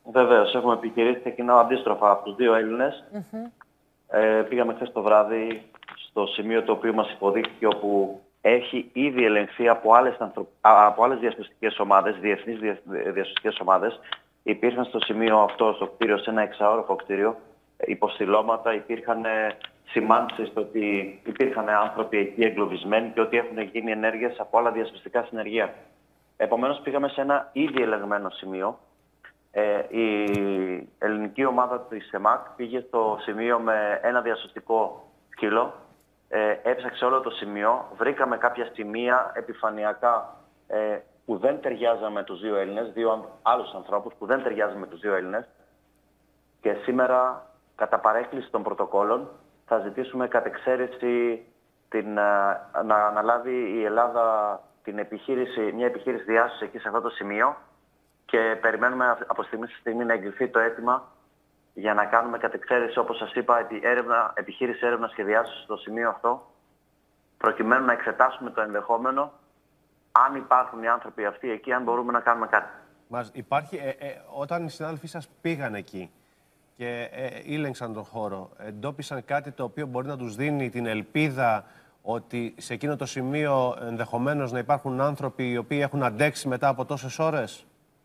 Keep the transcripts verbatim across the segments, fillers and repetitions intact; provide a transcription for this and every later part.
Βεβαίως, έχουμε επιχειρήσει. Ξεκινάω αντίστροφα από τους δύο Έλληνες. Mm-hmm. Ε, πήγαμε χθες το βράδυ στο σημείο το οποίο μας υποδείχθηκε, όπου έχει ήδη ελεγχθεί από άλλες, ανθρω... από άλλες διασωστικές ομάδες, διεθνείς διασωστικές ομάδες. Υπήρχαν στο σημείο αυτό, στο κτίριο, σε ένα εξαόροφο κτίριο, υποστηλώματα, υπήρχαν σημάνσεις ότι υπήρχαν άνθρωποι εκεί εγκλωβισμένοι και ότι έχουν γίνει ενέργειες από άλλα διασωστικά συνεργεία. Επομένως, πήγαμε σε ένα ήδη ελεγμένο σημείο. Ε, η ελληνική ομάδα της ΕΜΑΚ πήγε στο σημείο με ένα διασωστικό σκύλο, ε, έψαξε όλο το σημείο, βρήκαμε κάποια σημεία επιφανειακά ε, που δεν ταιριάζαν με τους δύο Έλληνες, δύο άλλους ανθρώπους που δεν ταιριάζαν με τους δύο Έλληνες, και σήμερα, κατά παρέκκληση των πρωτοκόλων, θα ζητήσουμε κατ' εξαίρεση την, να αναλάβει η Ελλάδα την επιχείρηση, μια επιχείρηση διάσωσης εκεί σε αυτό το σημείο, και περιμένουμε από στιγμή στη στιγμή να εγκριθεί το αίτημα για να κάνουμε κατ' εξαίρεση, όπως σας είπα, έρευνα, επιχείρηση έρευνας και διάσωσης στο σημείο αυτό, προκειμένου να εξετάσουμε το ενδεχόμενο, αν υπάρχουν οι άνθρωποι αυτοί εκεί, αν μπορούμε να κάνουμε κάτι. Μας υπάρχει, ε, ε, όταν οι συνάδελφοί σας πήγαν εκεί και ε, ήλεγξαν τον χώρο, εντόπισαν κάτι το οποίο μπορεί να τους δίνει την ελπίδα ότι σε εκείνο το σημείο ενδεχομένως να υπάρχουν άνθρωποι οι οποίοι έχουν αντέξει μετά από τόσες ώρες?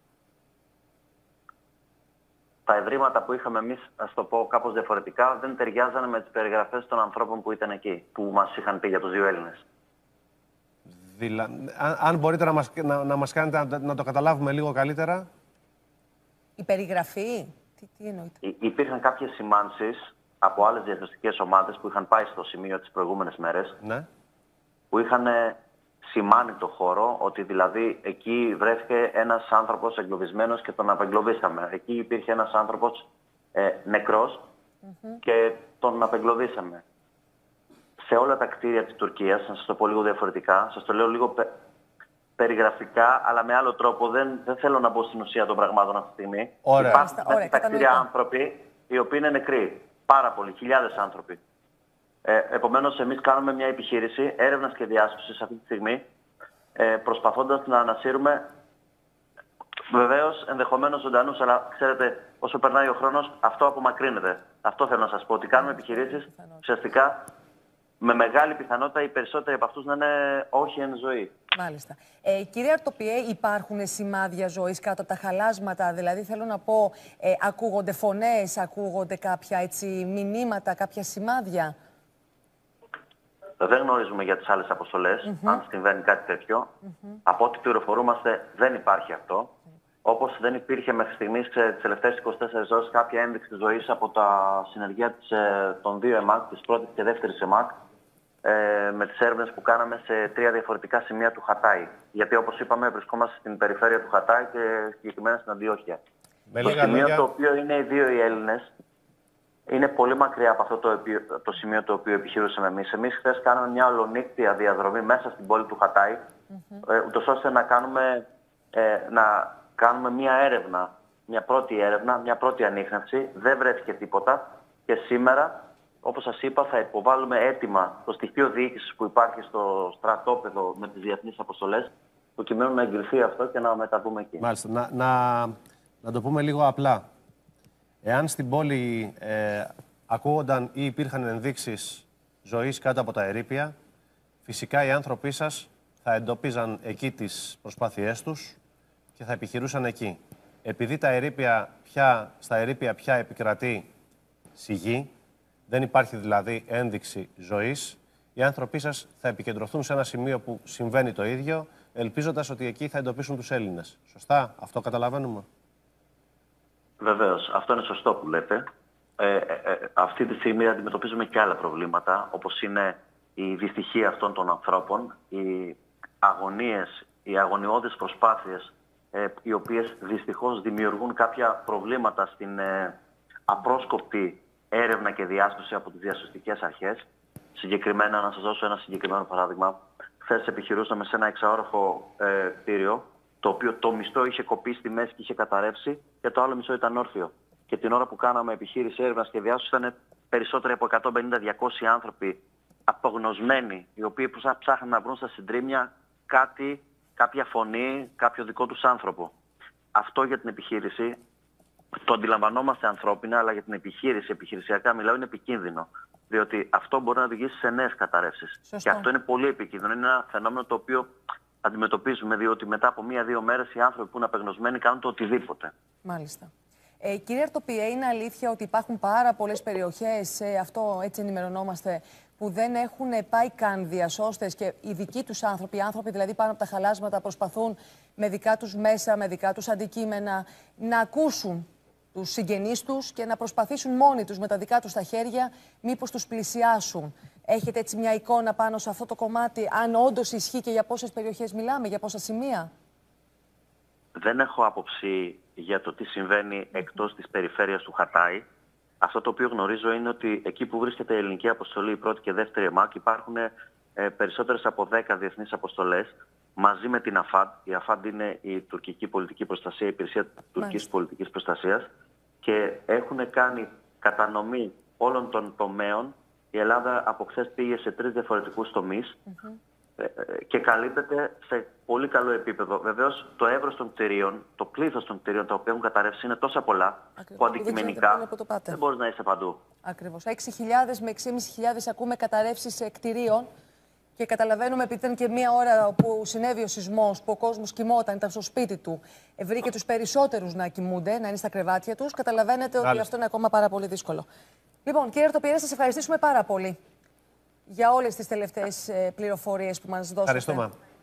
Τα ευρήματα που είχαμε εμείς, ας το πω κάπως διαφορετικά, δεν ταιριάζανε με τις περιγραφές των ανθρώπων που ήταν εκεί, που μας είχαν πει για τους δύο Έλληνες. Δηλα... Αν, αν μπορείτε να μας, να, να μας κάνετε να, να το καταλάβουμε λίγο καλύτερα. Η περιγραφή, τι, τι εννοείται? Υ, υπήρχαν κάποιες σημάνσεις από άλλες διασωστικές ομάδες που είχαν πάει στο σημείο τις προηγούμενες μέρες, ναι, που είχαν σημάνει το χώρο, ότι δηλαδή εκεί βρέθηκε ένας άνθρωπος εγκλωβισμένος και τον απεγκλωβίσαμε. Εκεί υπήρχε ένας άνθρωπος ε, νεκρός mm-hmm. και τον απεγκλωβίσαμε. Σε όλα τα κτίρια της Τουρκίας, να σας το πω λίγο διαφορετικά, σας το λέω λίγο πε, περιγραφικά, αλλά με άλλο τρόπο, δεν, δεν θέλω να μπω στην ουσία των πραγμάτων αυτή τη στιγμή. Ωραία. Υπάρχουν Ωραία, στα κτίρια άνθρωποι οι οποίοι είναι νεκροί. Πάρα πολλοί, χιλιάδες άνθρωποι. Ε, επομένως, εμείς κάνουμε μια επιχείρηση έρευνας και διάσωσης αυτή τη στιγμή, ε, προσπαθώντας να ανασύρουμε, βεβαίως ενδεχομένως ζωντανούς, αλλά ξέρετε, όσο περνάει ο χρόνος, αυτό απομακρύνεται. Αυτό θέλω να σας πω, ότι κάνουμε επιχειρήσεις ουσιαστικά με μεγάλη πιθανότητα οι περισσότεροι από αυτούς να είναι όχι εν ζωή. Μάλιστα. Ε, κύριε Αρτοπιέ, υπάρχουν σημάδια ζωής κάτω από τα χαλάσματα? Δηλαδή, θέλω να πω, ε, ακούγονται φωνές, ακούγονται κάποια έτσι, μηνύματα, κάποια σημάδια? Δεν γνωρίζουμε για τις άλλες αποστολές, mm-hmm. αν συμβαίνει κάτι τέτοιο. Mm-hmm. Από ό,τι πληροφορούμαστε, δεν υπάρχει αυτό. Όπως δεν υπήρχε μέχρι στιγμής τις τελευταίες είκοσι τέσσερις ώρες κάποια ένδειξη ζωής από τα συνεργεία της, των δύο ΕΜΑΚ, της πρώτης και δεύτερης ΕΜΑΚ, ε, με τις έρευνες που κάναμε σε τρία διαφορετικά σημεία του Χατάι. Γιατί, όπως είπαμε, βρισκόμαστε στην περιφέρεια του Χατάι και συγκεκριμένα στην Αντιόχεια. Το σημείο λόγια... το οποίο είναι οι δύο οι Έλληνες είναι πολύ μακριά από αυτό το, το σημείο το οποίο επιχειρούσαμε εμείς. Εμείς χθες κάναμε μια ολονύκτια διαδρομή μέσα στην πόλη του Χατάι, mm-hmm. ε, ούτως ώστε να κάνουμε, ε, να κάνουμε μια έρευνα, μια πρώτη έρευνα, μια πρώτη ανίχνευση. Δεν βρέθηκε τίποτα και σήμερα, όπως σας είπα, θα υποβάλουμε αίτημα στο στοιχείο διοίκησης που υπάρχει στο στρατόπεδο με τις διεθνείς αποστολές, προκειμένου να εγκριθεί αυτό και να μεταβούμε εκεί. Μάλιστα. Να, να, να το πούμε λίγο απλά. Εάν στην πόλη ε, ακούγονταν ή υπήρχαν ενδείξεις ζωής κάτω από τα ερείπια, φυσικά οι άνθρωποι σας θα εντοπίζαν εκεί τις προσπάθειές τους και θα επιχειρούσαν εκεί. Επειδή τα ερείπια πια, στα ερείπια πια επικρατεί σιγή, δεν υπάρχει δηλαδή ένδειξη ζωής, οι άνθρωποι σας θα επικεντρωθούν σε ένα σημείο που συμβαίνει το ίδιο, ελπίζοντας ότι εκεί θα εντοπίσουν τους Έλληνες. Σωστά, αυτό καταλαβαίνουμε? Βεβαίως, αυτό είναι σωστό που λέτε. Ε, ε, ε, αυτή τη στιγμή αντιμετωπίζουμε και άλλα προβλήματα, όπως είναι η δυστυχία αυτών των ανθρώπων, οι αγωνίες, οι αγωνιώδεις προσπάθειες, ε, οι οποίες δυστυχώς δημιουργούν κάποια προβλήματα στην ε, απρόσκοπτη έρευνα και διάσωση από τις διασωστικές αρχές. Συγκεκριμένα, να σας δώσω ένα συγκεκριμένο παράδειγμα. Χθες επιχειρούσαμε σε ένα εξαόροφο ε, κτίριο, το οποίο το μισθό είχε κοπεί στη μέση και είχε καταρρεύσει και το άλλο μισό ήταν όρθιο. Και την ώρα που κάναμε επιχείρηση έρευνας και διάσωσης ήταν περισσότεροι από εκατόν πενήντα με διακόσιοι άνθρωποι απογνωσμένοι, οι οποίοι ψάχναν να βρουν στα συντρίμμια κάτι, κάποια φωνή, κάποιο δικό τους άνθρωπο. Αυτό για την επιχείρηση το αντιλαμβανόμαστε ανθρώπινα, αλλά για την επιχείρηση, επιχειρησιακά μιλάω, είναι επικίνδυνο. Διότι αυτό μπορεί να οδηγήσει σε νέες καταρρεύσεις. Και αυτό είναι πολύ επικίνδυνο. Είναι ένα φαινόμενο το οποίο αντιμετωπίζουμε, διότι μετά από μία-δύο μέρες οι άνθρωποι που είναι απεγνωσμένοι κάνουν το οτιδήποτε. Μάλιστα. Ε, κύριε Αρτοπιέ, είναι αλήθεια ότι υπάρχουν πάρα πολλές περιοχές, ε, αυτό έτσι ενημερωνόμαστε, που δεν έχουν πάει καν διασώστες και οι δικοί τους άνθρωποι, οι άνθρωποι δηλαδή πάνω από τα χαλάσματα, προσπαθούν με δικά τους μέσα, με δικά τους αντικείμενα να ακούσουν τους συγγενείς τους και να προσπαθήσουν μόνοι τους με τα δικά τους τα χέρια μήπως τους πλησιάσουν. Έχετε έτσι μια εικόνα πάνω σε αυτό το κομμάτι, αν όντως ισχύει και για πόσες περιοχές μιλάμε, για πόσα σημεία? Δεν έχω άποψη για το τι συμβαίνει εκτός της περιφέρειας του Χατάι. Αυτό το οποίο γνωρίζω είναι ότι εκεί που βρίσκεται η ελληνική αποστολή, η πρώτη και δεύτερη ΕΜΑΚ, υπάρχουν ε, περισσότερες από δέκα διεθνείς αποστολές μαζί με την ΑΦΑΝΤ. Η ΑΦΑΝΤ είναι η τουρκική πολιτική προστασία, η υπηρεσία τουρκικής πολιτικής προστασίας, και έχουν κάνει κατανομή όλων των τομέων. Η Ελλάδα από χθες πήγε σε τρεις διαφορετικούς τομείς mm-hmm. και καλύπτεται σε πολύ καλό επίπεδο. Βεβαίως, το εύρος των κτηρίων, το πλήθος των κτηρίων τα οποία έχουν καταρρεύσει είναι τόσα πολλά Ακριβώς. που αντικειμενικά δεν, δεν μπορείς να είσαι παντού. Ακριβώς. έξι χιλιάδες με έξι χιλιάδες πεντακόσιες ακούμε καταρρεύσεις κτηρίων και καταλαβαίνουμε, επειδή ήταν και μία ώρα που συνέβη ο σεισμός, που ο κόσμος κοιμόταν, ήταν στο σπίτι του, βρήκε τους περισσότερους να κοιμούνται, να είναι στα κρεβάτια τους. Καταλαβαίνετε Άλυτα. ότι αυτό είναι ακόμα πάρα πολύ δύσκολο. Λοιπόν, κύριε Αρτοπιέ, σας ευχαριστήσουμε πάρα πολύ για όλες τις τελευταίες πληροφορίες που μας δώσατε. Ευχαριστούμε.